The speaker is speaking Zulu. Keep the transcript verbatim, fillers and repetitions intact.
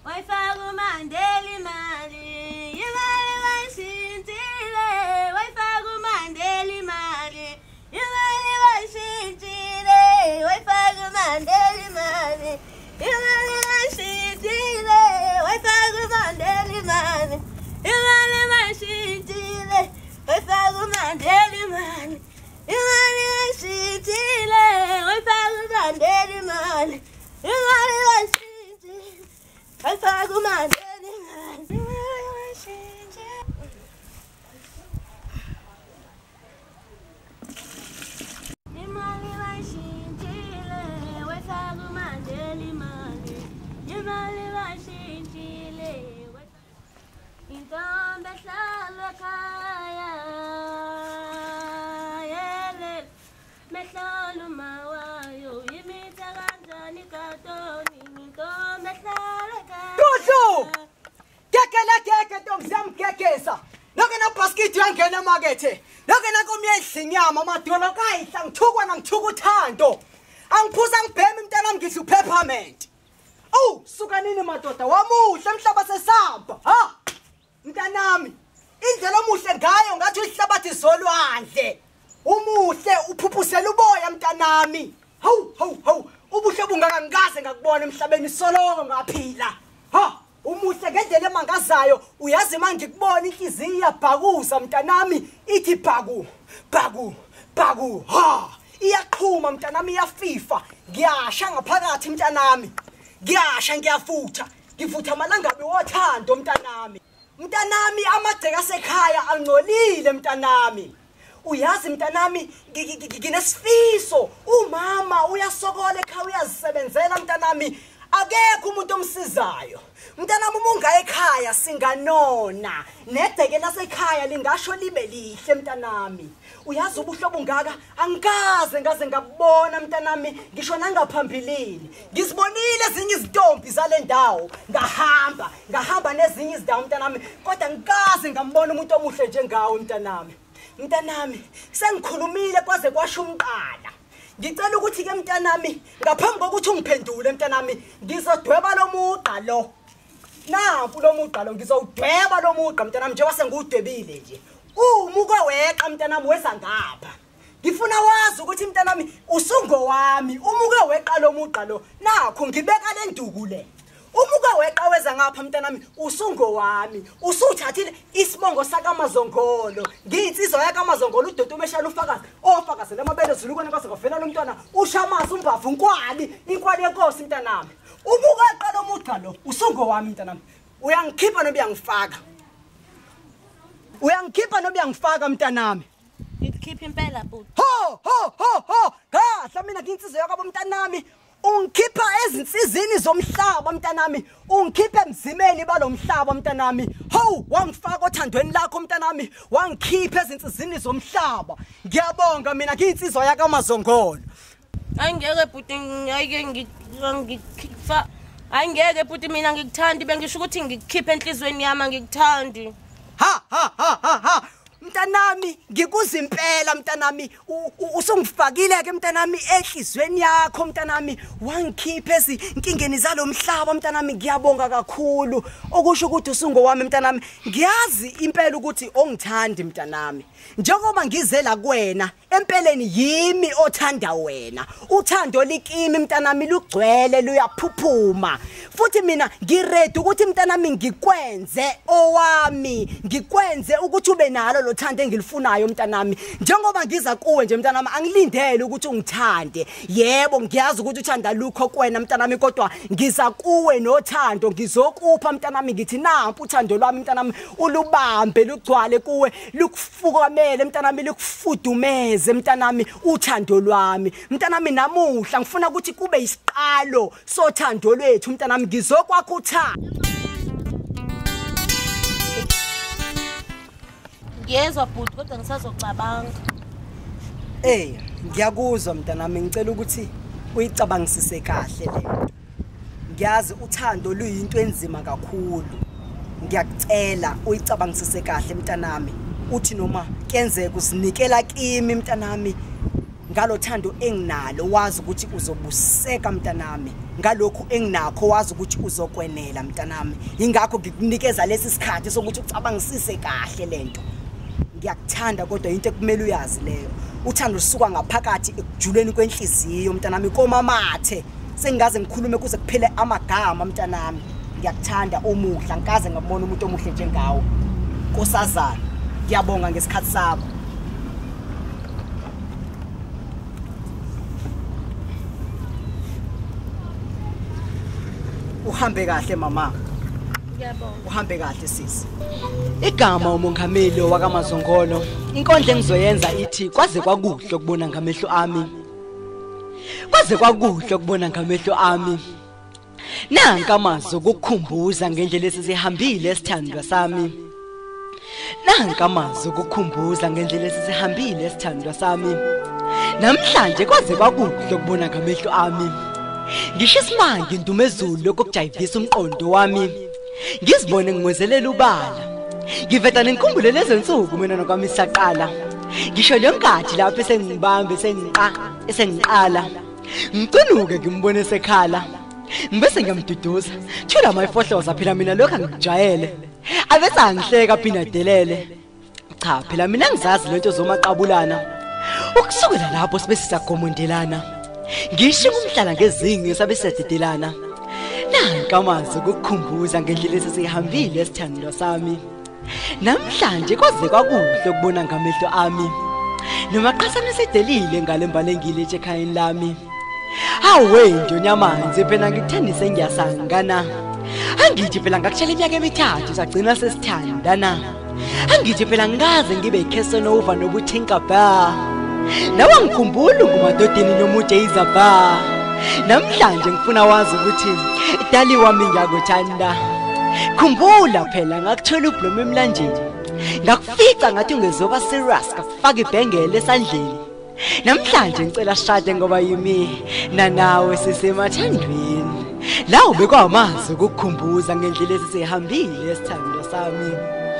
wayifaka uMandela imali imali bayishintshile wayifaka uMandela imali imali bayishintshile wayifaka uMandela imali imali bayishintshile wayifaka uMandela imali imali bayishintshile wayifaka uMandela imali imali bayishintshile wayifaka uMandela imali imali bayishintshile wayifaka uMandela imali imali bayishintshile imali bayishintshile wayifaka uMandela imali imali bayishintshile intombi ehlala ekhaya yele mehlala umawayo imitha kanjani katoni intombi ehlala ekhaya Tutu kekela keke ntombi siyamgegesa loke na basket yangena emakethe loke na komyedlinyama amadolo kayihla ngithukwa nangithuka uthando angiphuza ngibhema umntana ngidla uPerFOMANCE oh suka nini madoda wamuhle emhlaba sesamba ha mntanami indlela omuhle ngayo ngathi uhlabathi zolwandle umuhle uphuphusela uboya mntanami hawu hawu hawu ubuhle bungaka ngikaze ngakubona emhlabeni soloko ngaphila ha umuhle ngendlela emangazayo uyazi manje ngikubona inhliziyo iyabhakuza mntanami ithi bhaku bhaku bhaku ha iyaqhuma mntanami iyafifa ngiyasha ngaphakathi mntanami ngiyasha ngiyafutha ngifutha amalangabe wothando mntanami mntanami amagceke asekhaya angcolile mntanami uyazi mntanami nginesifiso umama uyasokola ekhaya uyazisebenzela mntanami akekho umuntu omsizayo mntanami uma ungaye ekhaya singanona negceke lasekhaya lingasho libe lihle mntanami uyazi ubuhlobo ngaka angikaze ngaze ngabona mntanami ngisho nangaphambilini ngisibonile ezinye izintombi zale ndawo ngahamba ngahamba nezinye izindawo mntanami kodwa ngikaze ngambona umuntu omuhle njengawe mntanami mntanami sengikhulumile kwaze kwasho umqala ngicela ukuthi ke mntanami ngaphambi kokuthi ungiphendule mntanami ngizodweba lo muqa lo nampu lo muqa lo ngizowudweba lo muqa mntanami njengoba sengiwudwebile nje umuke weqa mntanami weza ngapha ngifuna wazi ukuthi mntanami usungo wami umuke weqa lo muqa lo nakho ngibeka le nduku le umuke weqa weza ngapha mntanami usungo wami usuthathile isibongo sakaMazongolo ngiyinsizwa yakaMazongolo uDodo umeshana ufakazi ofakazi lamabele zulukwane kwase kwavela lo mntwana ushamasa umbavu inkwali inkwali yenkosi mntanami umuke weqa lo muqa lo usungo wami mntanami uyangikhipha nobe uyangifaka uyangikhipha nobe uyangifaka mntanami ngikhipha impela bhuti ho ho ho ho kahla mina nginsizwe yakabo mntanami ungikhipha ezinsizini zomhlaba mntanami ungikhipha emzimeni balomhlaba mntanami ho wangifaka othandweni lakho mntanami wangikhipha ezinsizini zomhlaba ngiyabonga mina ngiyinsizwa yakaMazongolo angeke bhuti ngeke ngikhipha angeke bhuti mina ngikuthandi bengisho ukuthi ngikukhipha enhlizweni yami ngikuthandi ha ha ha ha ha mntanami ngikuzimpela mntanami usungifakile ke mntanami enhlizweni yakho mntanami wangikhipha ezinkingeni zalomhlaba mntanami ngiyabonga kakhulu okusho ukuthi usungowami mntanami ngiyazi impela ukuthi ongithandi mntanami njengoba ngizela kuwena empeleni yimi othanda wena uthando likimi mntanami lugcwele luyaphuphuma futhi mina ngiready ukuthi mntanami ngikwenze owami ngikwenze ukuthi ube nalo lo thando engilifunayo mntanami njengoba ngiza kuwe nje mntanami angilindele ukuthi ungithande yebo ngiyazi ukuthi uthanda lukho kuwena mntanami kodwa ngiza kuwe nothando ngizokupha mntanami ngithi nampu uthando lwami mntanami ulubambe lugcwale kuwe lukufukamele mntanami likufudumeze mntanami uthando lwami mntanami namuhla ngifuna ukuthi kube isiqalo sothando lwethu mntanami ngizokwakho uthando ngiyezwa bhuti kodwa ngisazocabanga eh ngiyakuzwa mntanami ngicela ukuthi uyicabangisise kahle lento ngiyazi uthando luyinto enzima kakhulu ngiyakucela uyicabangisise kahle mntanami uthi noma kenzeka usinikela kimi mntanami ngalothando enginalo wazi ukuthi uzobuseka mntanami ngalokho enginakho wazi ukuthi uzokwenela mntanami ingakho ngikunikeza lesi sikhathi sokuthi ucabangisise kahle lento ngiyakuthanda kodwa into ekumele uyazi leyo uthando lusuka ngaphakathi ekujuleni kwenhliziyo mntanami komamathe sengaze ngikhulume kuze kuphele amagama mntanami ngiyakuthanda omuhla ngikaze ngabona umuntu omuhle njengawe Nkosazana ngiyabonga ngesikhathi sakho uhambe kahle mama ngiyabonga uhambe kahle sisi igama umongameli wakaMazongolo inkondlo engizoyenza ithi kwaze kwakuhle ukubona ngamehlo ami kwaze kwakuhle ukubona ngamehlo ami nanka amazwi okukhumbuza ngendlela esizihambile esithandwa sami nanka amazwi okukhumbuza ngendlela esizihambile esithandwa sami namhlanje kwaze kwakuhle ukubona ngamehlo ami ngisho isimanje indumezulu lokujayivisa umqondo wami ngizibone ngingwezelela ubala ngiveta nenkumbulo lezensuku mina nokwami saqala ngisho lenkathi lapho esengibambe sengiqa esengiqala ngiqinuke ngimbone esekhala ngibese ngiyamduduza thula mayifohloza phela mina lokho angijayele abese angihleka phina delele cha phela mina ngizazi lento zomaqabulana ukusukela lapho sibe sisagomondelana ngisho umhlala ngezingi sabe siyadedelana nanka amazwi okukhumbuza ngendlela esizihambile esithandwa sami namhlanje kwaze kwakuhle ukubona ngamehlo ami noma qasana sedelile ngale mbalengile ekhayeni lami hawe ndonyamanzi phela ngikuthandise ngiyasangana angithi phela ngakutshela iminyaka emithathu sagcina sesithandana angithi phela ngaze ngibe iCasanova nobuthinka ba nawe ngikhumbula ngumadodeni nomude izaba namhlanje ngifuna wazi ukuthi dali wami ngiyakuthanda khumbula phela ngakuthola ublomo emlanjeni ngakufica ngathi ungezoba serious ngafaka ibhengele esandleni namhlanje ngicela shade ngoba yimi nanawe sisemathandweni lawo bekwamazwi ukukhumbuza ngendlela esihambile esithandwa sami